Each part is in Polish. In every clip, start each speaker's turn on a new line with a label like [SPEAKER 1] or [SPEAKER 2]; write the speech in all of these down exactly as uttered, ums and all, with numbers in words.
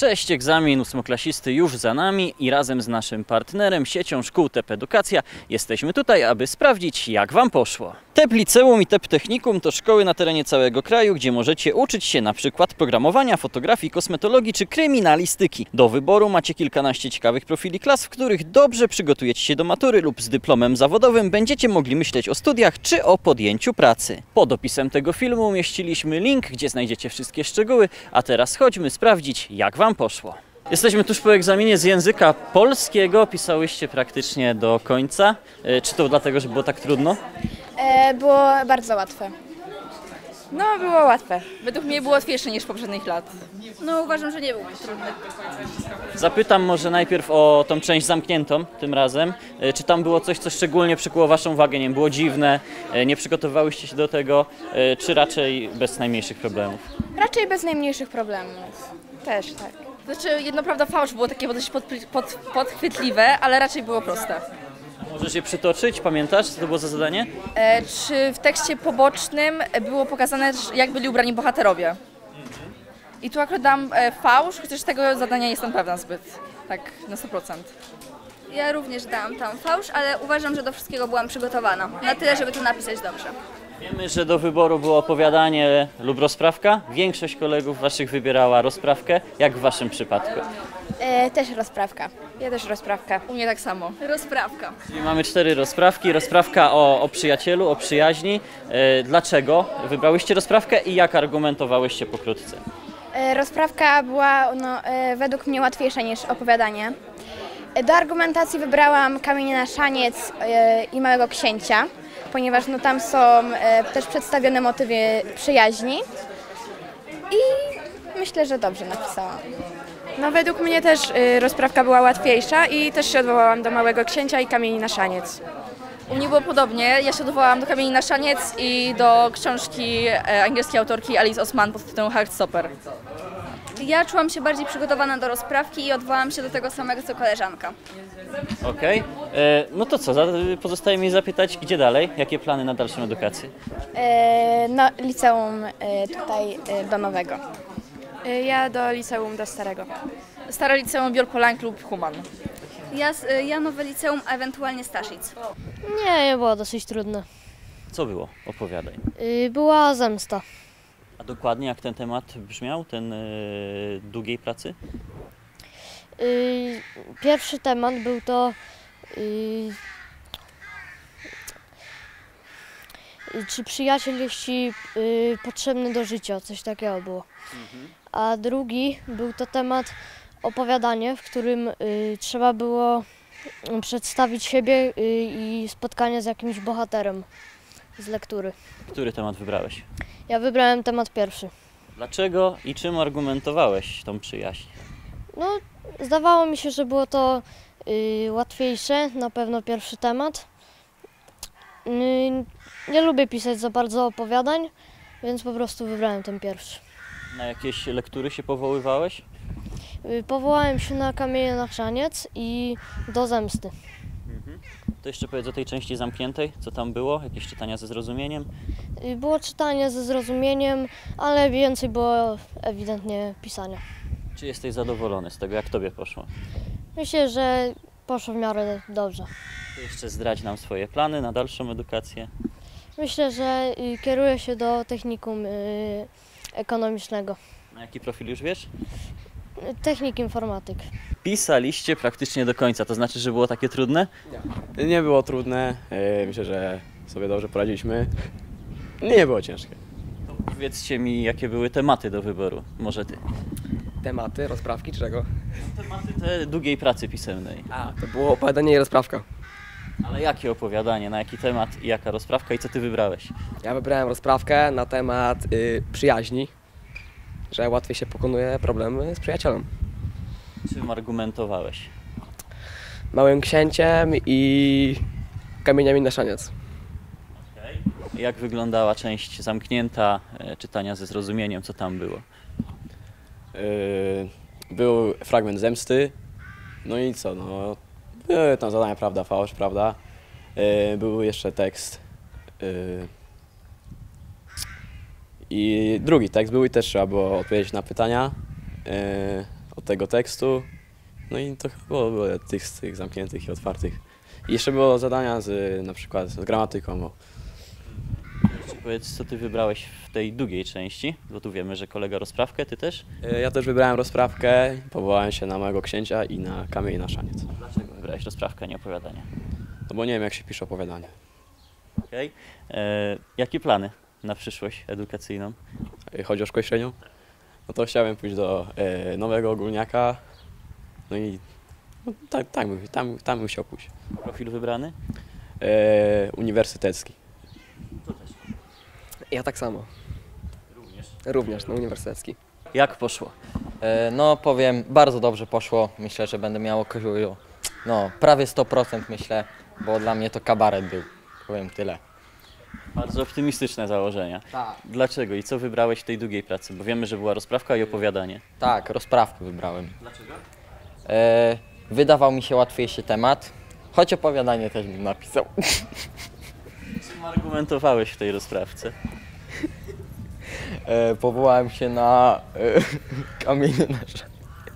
[SPEAKER 1] Cześć, egzamin ósmoklasisty już za nami i razem z naszym partnerem, siecią szkół T E P Edukacja, jesteśmy tutaj, aby sprawdzić, jak Wam poszło. T E P Liceum i T E P Technikum to szkoły na terenie całego kraju, gdzie możecie uczyć się na przykład programowania, fotografii, kosmetologii czy kryminalistyki. Do wyboru macie kilkanaście ciekawych profili klas, w których dobrze przygotujecie się do matury lub z dyplomem zawodowym będziecie mogli myśleć o studiach czy o podjęciu pracy. Pod opisem tego filmu umieściliśmy link, gdzie znajdziecie wszystkie szczegóły, a teraz chodźmy sprawdzić, jak Wam poszło. Jesteśmy tuż po egzaminie z języka polskiego. Pisałyście praktycznie do końca. Czy to dlatego, że było tak trudno?
[SPEAKER 2] E, było bardzo łatwe.
[SPEAKER 3] No, było łatwe. Według mnie było łatwiejsze niż poprzednich lat.
[SPEAKER 2] No uważam, że nie był trudny.
[SPEAKER 1] Zapytam może najpierw o tą część zamkniętą tym razem. Czy tam było coś, co szczególnie przykuło Waszą uwagę? Nie wiem, było dziwne, nie przygotowywałyście się do tego, czy raczej bez najmniejszych problemów?
[SPEAKER 2] Raczej bez najmniejszych problemów.
[SPEAKER 3] Też tak. Znaczy, jedno prawda fałsz było takie dość pod, pod, podchwytliwe, ale raczej było proste.
[SPEAKER 1] Możesz je przytoczyć? Pamiętasz, co to było za zadanie?
[SPEAKER 3] E, czy w tekście pobocznym było pokazane, jak byli ubrani bohaterowie? I tu akurat dam e, fałsz, chociaż tego zadania nie jestem pewna zbyt. Tak, na sto procent.
[SPEAKER 2] Ja również dałam tam fałsz, ale uważam, że do wszystkiego byłam przygotowana. Na tyle, żeby to napisać dobrze.
[SPEAKER 1] Wiemy, że do wyboru było opowiadanie lub rozprawka. Większość kolegów Waszych wybierała rozprawkę. Jak w Waszym przypadku?
[SPEAKER 2] E, też rozprawka.
[SPEAKER 3] Ja też rozprawka. U mnie tak samo.
[SPEAKER 2] Rozprawka.
[SPEAKER 1] Czyli mamy cztery rozprawki. Rozprawka o, o przyjacielu, o przyjaźni. E, dlaczego wybrałyście rozprawkę i jak argumentowałyście pokrótce?
[SPEAKER 2] E, rozprawka była no, e, według mnie łatwiejsza niż opowiadanie. E, do argumentacji wybrałam Kamienie na szaniec e, i Małego księcia, ponieważ no, tam są e, też przedstawione motywy przyjaźni i myślę, że dobrze napisałam.
[SPEAKER 4] No według mnie też y, rozprawka była łatwiejsza i też się odwołałam do Małego księcia i Kamieni na szaniec.
[SPEAKER 3] U mnie było podobnie. Ja się odwołałam do Kamieni na szaniec i do książki e, angielskiej autorki Alice Oseman pod tytułem Heartstopper.
[SPEAKER 2] Ja czułam się bardziej przygotowana do rozprawki i odwołałam się do tego samego co koleżanka.
[SPEAKER 1] Okej. Okay. No to co, pozostaje mi zapytać, gdzie dalej? Jakie plany na dalszą edukację?
[SPEAKER 2] E, no, liceum e, tutaj e, do Nowego.
[SPEAKER 4] Y, ja do liceum do Starego.
[SPEAKER 3] Stare liceum, Biorpolank lub Human.
[SPEAKER 2] Ja, ja nowe liceum, a ewentualnie Staszic.
[SPEAKER 5] Nie, nie było dosyć trudne.
[SPEAKER 1] Co było? Opowiadaj.
[SPEAKER 5] Yy, była zemsta.
[SPEAKER 1] A dokładnie jak ten temat brzmiał, ten yy, długiej pracy?
[SPEAKER 5] Yy, pierwszy temat był to yy, czy przyjaciel jest Ci yy, potrzebny do życia, coś takiego było. Mhm. A drugi był to temat opowiadanie, w którym y, trzeba było przedstawić siebie y, i spotkanie z jakimś bohaterem z lektury.
[SPEAKER 1] Który temat wybrałeś?
[SPEAKER 5] Ja wybrałem temat pierwszy.
[SPEAKER 1] Dlaczego i czym argumentowałeś tą przyjaźń?
[SPEAKER 5] No, zdawało mi się, że było to y, łatwiejsze, na pewno pierwszy temat. Y, nie lubię pisać za bardzo opowiadań, więc po prostu wybrałem ten pierwszy.
[SPEAKER 1] Na jakieś lektury się powoływałeś?
[SPEAKER 5] Powołałem się na Kamienie na szaniec i do zemsty.
[SPEAKER 1] Mhm. To jeszcze powiedz o tej części zamkniętej, co tam było? Jakieś czytania ze zrozumieniem?
[SPEAKER 5] Było czytanie ze zrozumieniem, ale więcej było ewidentnie pisania.
[SPEAKER 1] Czy jesteś zadowolony z tego, jak Tobie poszło?
[SPEAKER 5] Myślę, że poszło w miarę dobrze.
[SPEAKER 1] To jeszcze zdradź nam swoje plany na dalszą edukację.
[SPEAKER 5] Myślę, że kieruję się do technikum ekonomicznego.
[SPEAKER 1] Na jaki profil już wiesz?
[SPEAKER 5] Technik informatyk.
[SPEAKER 1] Pisaliście praktycznie do końca, to znaczy, że było takie trudne?
[SPEAKER 6] Nie, nie było trudne, myślę, że sobie dobrze poradziliśmy. Nie było ciężkie.
[SPEAKER 1] To powiedzcie mi, jakie były tematy do wyboru, może Ty?
[SPEAKER 7] Tematy, rozprawki czy czego?
[SPEAKER 1] Tematy te długiej pracy pisemnej.
[SPEAKER 7] A, to było opowiadanie i rozprawka.
[SPEAKER 1] Ale jakie opowiadanie, na jaki temat i jaka rozprawka i co Ty wybrałeś?
[SPEAKER 7] Ja wybrałem rozprawkę na temat y, przyjaźni, że łatwiej się pokonuje problemy z przyjacielem.
[SPEAKER 1] Czym argumentowałeś?
[SPEAKER 7] Małym księciem i Kamieniami na szaniec.
[SPEAKER 1] Okay. Jak wyglądała część zamknięta, e, czytania ze zrozumieniem, co tam było?
[SPEAKER 6] Yy, był fragment zemsty, no i co, no, były tam zadania prawda, fałsz, prawda. Yy, był jeszcze tekst. Yy, I drugi tekst był i też trzeba było odpowiedzieć na pytania. Yy, od tego tekstu. No i to chyba było, było tych, z tych zamkniętych i otwartych. I jeszcze było zadania z, na przykład z gramatyką. Bo
[SPEAKER 1] Powiedz, co ty wybrałeś w tej drugiej części, bo tu wiemy, że kolega rozprawkę, ty też?
[SPEAKER 6] e, ja też wybrałem rozprawkę, powołałem się na Małego Księcia i na Kamień na Szaniec.
[SPEAKER 1] Dlaczego wybrałeś rozprawkę, a nie opowiadanie?
[SPEAKER 6] No bo nie wiem, jak się pisze opowiadanie.
[SPEAKER 1] Okej. E, Jakie plany na przyszłość edukacyjną?
[SPEAKER 6] E, chodzi o szkołę średnią? No to chciałem pójść do e, Nowego Ogólniaka. No i no, tak, tak, bym- tam, tam bym chciał pójść.
[SPEAKER 1] Profil wybrany?
[SPEAKER 6] E, uniwersytecki.
[SPEAKER 7] Ja tak samo.
[SPEAKER 1] Również.
[SPEAKER 7] Również, no uniwersytecki.
[SPEAKER 1] Jak poszło?
[SPEAKER 8] E, No powiem, bardzo dobrze poszło. Myślę, że będę miał okazję, no prawie sto procent myślę, bo dla mnie to kabaret był. Powiem tyle.
[SPEAKER 1] Bardzo optymistyczne założenia.
[SPEAKER 8] Tak.
[SPEAKER 1] Dlaczego i co wybrałeś w tej drugiej pracy? Bo wiemy, że była rozprawka i opowiadanie.
[SPEAKER 8] Tak, rozprawkę wybrałem.
[SPEAKER 1] Dlaczego?
[SPEAKER 8] E, wydawał mi się łatwiejszy temat, choć opowiadanie też bym napisał.
[SPEAKER 1] Czym argumentowałeś w tej rozprawce?
[SPEAKER 8] E, powołałem się na e, kamienie na szaniec.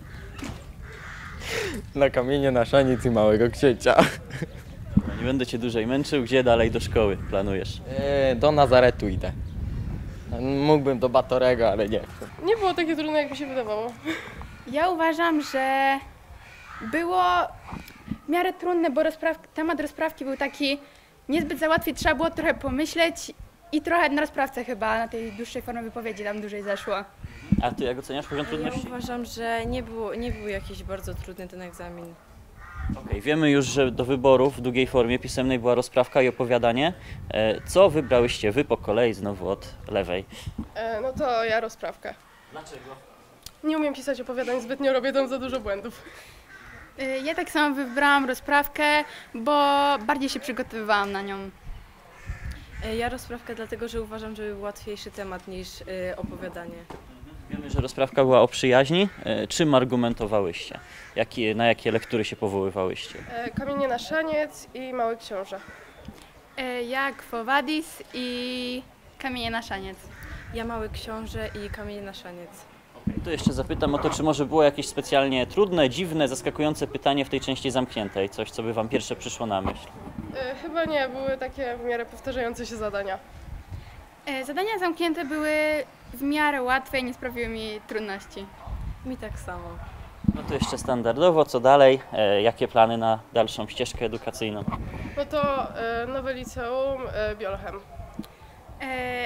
[SPEAKER 8] Na kamienie na szaniec i Małego Księcia.
[SPEAKER 1] Dobra, nie będę cię dłużej męczył. Gdzie dalej do szkoły planujesz?
[SPEAKER 8] E, do Nazaretu idę. Mógłbym do Batorego, ale nie.
[SPEAKER 4] Nie było takie trudne, jak mi się wydawało.
[SPEAKER 2] Ja uważam, że było w miarę trudne, bo rozpraw... temat rozprawki był taki niezbyt za łatwy, trzeba było trochę pomyśleć i trochę na rozprawce chyba, na tej dłuższej formie wypowiedzi tam dłużej zeszło.
[SPEAKER 1] A ty jak oceniasz poziom
[SPEAKER 9] Ja
[SPEAKER 1] trudności?
[SPEAKER 9] uważam, że nie, było, nie był jakiś bardzo trudny ten egzamin.
[SPEAKER 1] Okej, wiemy już, że do wyborów w długiej formie pisemnej była rozprawka i opowiadanie. E, Co wybrałyście wy po kolei, znowu od lewej?
[SPEAKER 4] E, no to ja rozprawkę.
[SPEAKER 1] Dlaczego?
[SPEAKER 4] Nie umiem pisać opowiadań, zbytnio robię tam za dużo błędów.
[SPEAKER 2] Y, Ja tak samo wybrałam rozprawkę, bo bardziej się przygotowywałam na nią.
[SPEAKER 9] E, Ja rozprawkę dlatego, że uważam, że był łatwiejszy temat niż e, opowiadanie.
[SPEAKER 1] Wiemy, że rozprawka była o przyjaźni. E, Czym argumentowałyście? Jakie, na jakie lektury się powoływałyście?
[SPEAKER 4] E, Kamienie na Szaniec i Mały Książę.
[SPEAKER 2] Y, Ja Quo Vadis i Kamienie na Szaniec.
[SPEAKER 9] Ja Mały Książę i Kamienie na Szaniec.
[SPEAKER 1] To jeszcze zapytam o to, czy może było jakieś specjalnie trudne, dziwne, zaskakujące pytanie w tej części zamkniętej? Coś, co by wam pierwsze przyszło na myśl?
[SPEAKER 4] E, chyba nie, były takie w miarę powtarzające się zadania.
[SPEAKER 2] Y, Zadania zamknięte były w miarę łatwe i nie sprawiły mi trudności.
[SPEAKER 9] Mi tak samo.
[SPEAKER 1] No to jeszcze standardowo, co dalej? E, Jakie plany na dalszą ścieżkę edukacyjną?
[SPEAKER 4] No to e, nowe liceum, e, Biolchem.
[SPEAKER 2] Y,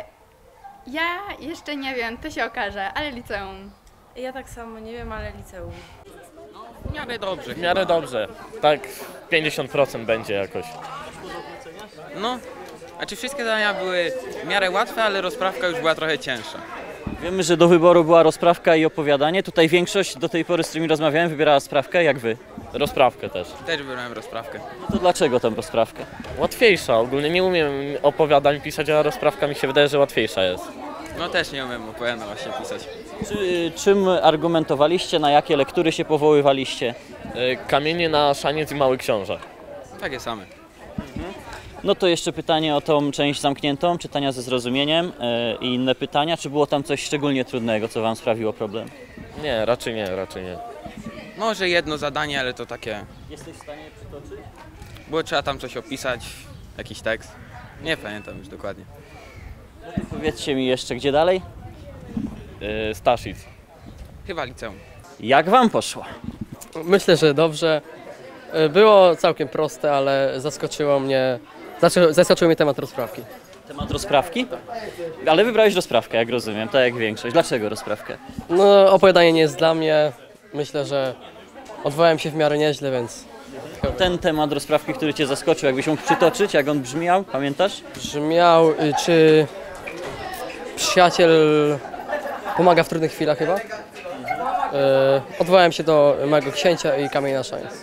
[SPEAKER 2] Ja jeszcze nie wiem, to się okaże, ale liceum.
[SPEAKER 9] Ja tak samo, nie wiem, ale liceum.
[SPEAKER 10] W miarę dobrze. W miarę dobrze. Tak pięćdziesiąt procent będzie jakoś.
[SPEAKER 11] No, znaczy wszystkie zadania były w miarę łatwe, ale rozprawka już była trochę cięższa.
[SPEAKER 1] Wiemy, że do wyboru była rozprawka i opowiadanie. Tutaj większość do tej pory, z którymi rozmawiałem, wybierała sprawkę, jak wy.
[SPEAKER 10] Rozprawkę też.
[SPEAKER 11] Też wybrałem rozprawkę.
[SPEAKER 1] No to dlaczego tą rozprawkę?
[SPEAKER 10] Łatwiejsza. Ogólnie nie umiem opowiadań pisać, a rozprawka mi się wydaje, że łatwiejsza jest.
[SPEAKER 11] No też nie umiem opowiadać właśnie pisać.
[SPEAKER 1] Czy, czym argumentowaliście, na jakie lektury się powoływaliście?
[SPEAKER 10] E, Kamienie na Szaniec i Mały Książę.
[SPEAKER 11] Takie same.
[SPEAKER 1] No to jeszcze pytanie o tą część zamkniętą, czytania ze zrozumieniem e, i inne pytania. Czy było tam coś szczególnie trudnego, co wam sprawiło problem?
[SPEAKER 10] Nie, raczej nie, raczej nie.
[SPEAKER 11] Może jedno zadanie, ale to takie...
[SPEAKER 1] Jesteś w stanie przytoczyć?
[SPEAKER 11] Było trzeba tam coś opisać, jakiś tekst. Nie pamiętam już dokładnie.
[SPEAKER 1] Powiedzcie mi jeszcze, gdzie dalej?
[SPEAKER 10] E, Staszic.
[SPEAKER 11] Chyba liceum.
[SPEAKER 1] Jak wam poszło?
[SPEAKER 7] Myślę, że dobrze. E, Było całkiem proste, ale zaskoczyło mnie, zaskoczył, zaskoczył mnie temat rozprawki.
[SPEAKER 1] Temat rozprawki? Ale wybrałeś rozprawkę, jak rozumiem, tak jak większość. Dlaczego rozprawkę?
[SPEAKER 7] No, opowiadanie nie jest dla mnie. Myślę, że odwołałem się w miarę nieźle, więc
[SPEAKER 1] Ten temat rozprawki, który cię zaskoczył, jakbyś mógł przytoczyć, jak on brzmiał, pamiętasz?
[SPEAKER 7] brzmiał, y, czy przyjaciel pomaga w trudnych chwilach chyba. E, Odwołałem się do Małego Księcia i Kamień na Szaniec.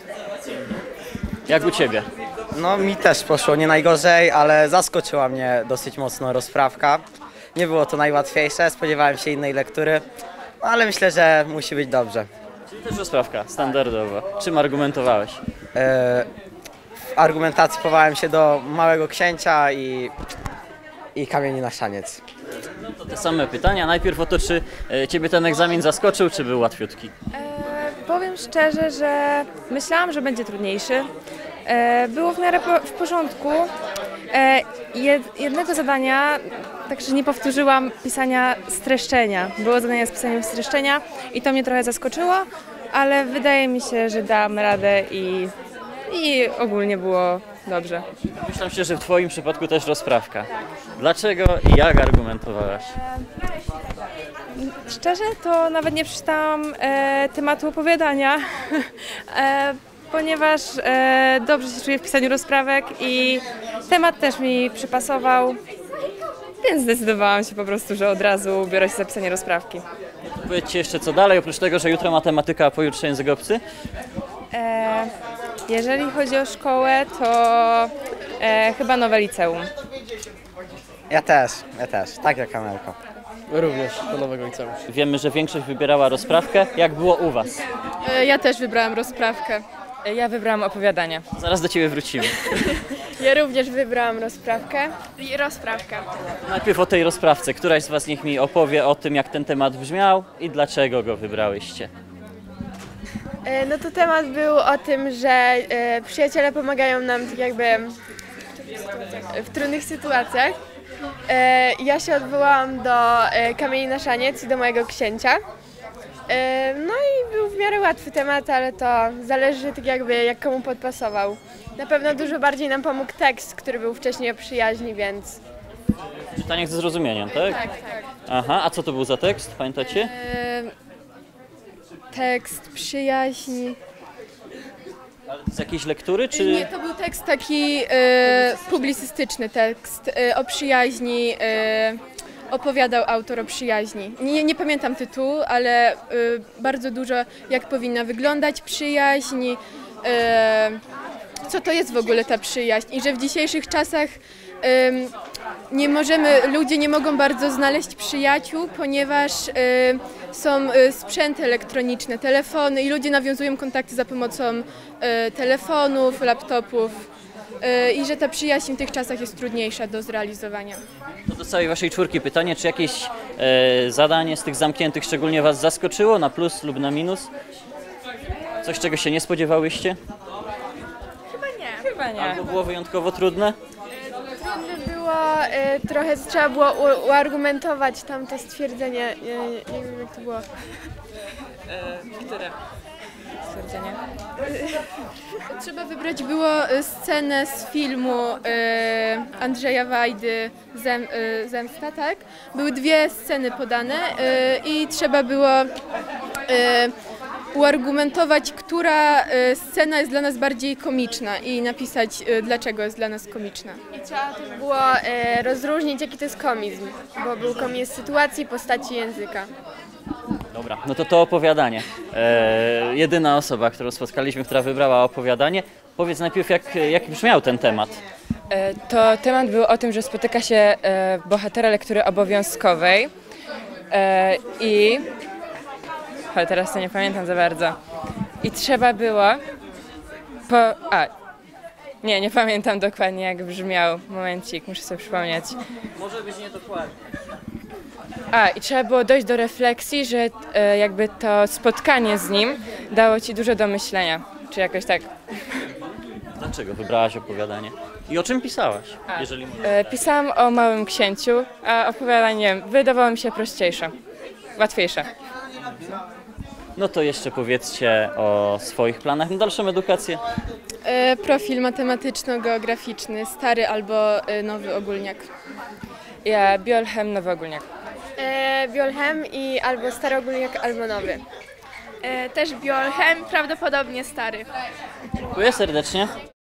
[SPEAKER 1] Jak u ciebie?
[SPEAKER 12] No mi też poszło nie najgorzej, ale zaskoczyła mnie dosyć mocno rozprawka. Nie było to najłatwiejsze, spodziewałem się innej lektury, no, ale myślę, że musi być dobrze.
[SPEAKER 1] Czyli też rozprawka, standardowa. Czym argumentowałeś?
[SPEAKER 12] E, w argumentacji powołałem się do Małego Księcia i, i Kamieni na Szaniec.
[SPEAKER 1] To te same pytania. Najpierw o to, czy e, ciebie ten egzamin zaskoczył, czy był łatwiutki?
[SPEAKER 2] E,
[SPEAKER 4] Powiem szczerze, że myślałam, że będzie trudniejszy. E, Było w miarę po- w porządku. E, jed- Jednego zadania, także nie powtórzyłam pisania streszczenia. Było zadanie z pisaniem streszczenia i to mnie trochę zaskoczyło, ale wydaje mi się, że dam radę i, i ogólnie było dobrze.
[SPEAKER 1] Myślę się, że w Twoim przypadku też rozprawka. Dlaczego i jak argumentowałaś?
[SPEAKER 4] Szczerze, to nawet nie przeczytałam e, tematu opowiadania, e, ponieważ e, dobrze się czuję w pisaniu rozprawek i temat też mi przypasował, więc zdecydowałam się po prostu, że od razu biorę się za pisanie rozprawki.
[SPEAKER 1] Powiedzcie jeszcze co dalej, oprócz tego, że jutro matematyka, a pojutrze język obcy?
[SPEAKER 4] E, jeżeli chodzi o szkołę, to e, chyba nowe liceum.
[SPEAKER 12] Ja też, ja też, tak jak Amelko.
[SPEAKER 7] Również do nowego liceum.
[SPEAKER 1] Wiemy, że większość wybierała rozprawkę. Jak było u Was?
[SPEAKER 4] Ja też wybrałam rozprawkę. Ja wybrałam opowiadanie.
[SPEAKER 1] Zaraz do Ciebie wrócimy.
[SPEAKER 4] Ja również wybrałam rozprawkę. I rozprawkę.
[SPEAKER 1] Najpierw o tej rozprawce. Któraś z Was niech mi opowie o tym, jak ten temat brzmiał i dlaczego go wybrałyście.
[SPEAKER 4] No to temat był o tym, że e, przyjaciele pomagają nam tak jakby w trudnych sytuacjach. E, ja się odwołałam do e, Kamieni na szaniec i do mojego księcia. E, no i był w miarę łatwy temat, ale to zależy tak jakby jak komu podpasował. Na pewno dużo bardziej nam pomógł tekst, który był wcześniej o przyjaźni, więc...
[SPEAKER 1] Czytanie ze zrozumieniem, tak?
[SPEAKER 4] Tak, tak.
[SPEAKER 1] Aha, a co to był za tekst? Pamiętacie?
[SPEAKER 4] E, tekst przyjaźni.
[SPEAKER 1] Z jakiejś lektury, czy...
[SPEAKER 4] Nie, to był tekst taki e, publicystyczny tekst e, o przyjaźni, e, opowiadał autor o przyjaźni. Nie, nie pamiętam tytułu, ale e, bardzo dużo jak powinna wyglądać przyjaźń, e, co to jest w ogóle ta przyjaźń i że w dzisiejszych czasach e, nie możemy, ludzie nie mogą bardzo znaleźć przyjaciół, ponieważ e, są e, sprzęty elektroniczne, telefony i ludzie nawiązują kontakty za pomocą e, telefonów, laptopów e, i że ta przyjaźń w tych czasach jest trudniejsza do zrealizowania.
[SPEAKER 1] To do całej Waszej czwórki pytanie, czy jakieś e, zadanie z tych zamkniętych szczególnie Was zaskoczyło, na plus lub na minus? Coś, czego się nie spodziewałyście?
[SPEAKER 4] Chyba nie. Chyba nie.
[SPEAKER 1] Albo było wyjątkowo trudne?
[SPEAKER 4] Trudne było, e, trochę trzeba było u, uargumentować tam to stwierdzenie, nie, nie, nie wiem jak to było. Które stwierdzenie? Trzeba wybrać było e, scenę z filmu e, Andrzeja Wajdy Zem, e, Zemsta, tak? Były dwie sceny podane e, i trzeba było e, uargumentować, która e, scena jest dla nas bardziej komiczna i napisać, e, dlaczego jest dla nas komiczna. I trzeba też było e, rozróżnić, jaki to jest komizm, bo był komizm sytuacji, postaci, języka.
[SPEAKER 1] Dobra, no to to opowiadanie. E, jedyna osoba, którą spotkaliśmy, która wybrała opowiadanie. Powiedz najpierw, jak, jak brzmiał ten temat.
[SPEAKER 13] E, To temat był o tym, że spotyka się e, bohatera lektury obowiązkowej e, i... Ale teraz to nie pamiętam za bardzo. I trzeba było... Po... A, nie, nie pamiętam dokładnie jak brzmiał. Momencik, muszę sobie przypomnieć.
[SPEAKER 1] Może być niedokładnie.
[SPEAKER 13] A, i trzeba było dojść do refleksji, że e, jakby to spotkanie z nim dało ci dużo do myślenia. Czy jakoś tak.
[SPEAKER 1] Dlaczego wybrałaś opowiadanie? I o czym pisałaś, jeżeli możesz?
[SPEAKER 13] E, pisałam o Małym Księciu, a opowiadanie wydawało mi się prościejsze, łatwiejsze.
[SPEAKER 1] No to jeszcze powiedzcie o swoich planach na dalszą edukację.
[SPEAKER 4] E, profil matematyczno-geograficzny, stary albo e, nowy ogólniak.
[SPEAKER 13] Ja Biolchem, Nowy Ogólniak.
[SPEAKER 4] E, Biolchem i albo stary ogólniak, albo nowy.
[SPEAKER 2] E, też Biolchem, prawdopodobnie stary.
[SPEAKER 1] Dziękuję serdecznie.